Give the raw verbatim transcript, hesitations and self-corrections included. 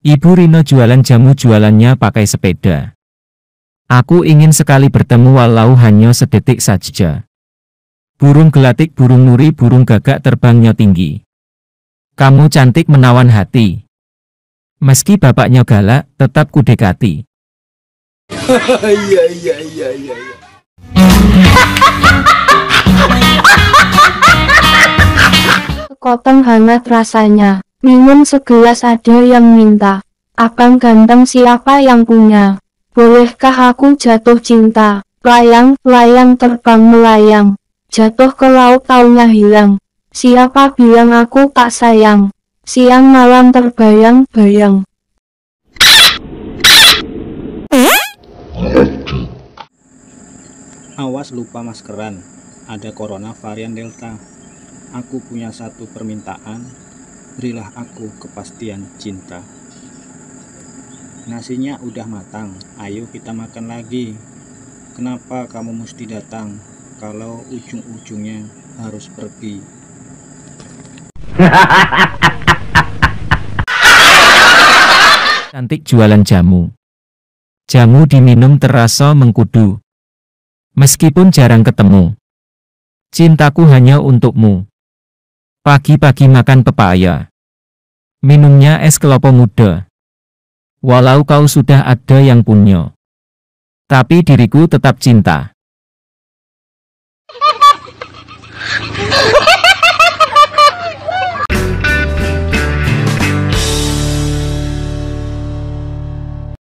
Ibu Rino jualan jamu, jualannya pakai sepeda. Aku ingin sekali bertemu walau hanya sedetik saja. Burung gelatik, burung nuri, burung gagak terbangnya tinggi. Kamu cantik menawan hati. Meski bapaknya galak, tetap kudekati. Iya, iya, iya, iya. Sekoteng hangat rasanya. Minum segelas, ada yang minta. Abang ganteng, siapa yang punya? Bolehkah aku jatuh cinta? Layang, layang terbang melayang. Jatuh ke laut, taunya hilang. Siapa bilang aku tak sayang? Siang malam terbayang-bayang. Awas lupa maskeran, ada corona varian Delta. Aku punya satu permintaan, berilah aku kepastian cinta. Nasinya udah matang, ayo kita makan lagi. Kenapa kamu mesti datang, kalau ujung-ujungnya harus pergi? Cantik jualan jamu. Jamu diminum terasa mengkudu. Meskipun jarang ketemu, cintaku hanya untukmu. Pagi-pagi makan pepaya, minumnya es kelapa muda. Walau kau sudah ada yang punya, tapi diriku tetap cinta.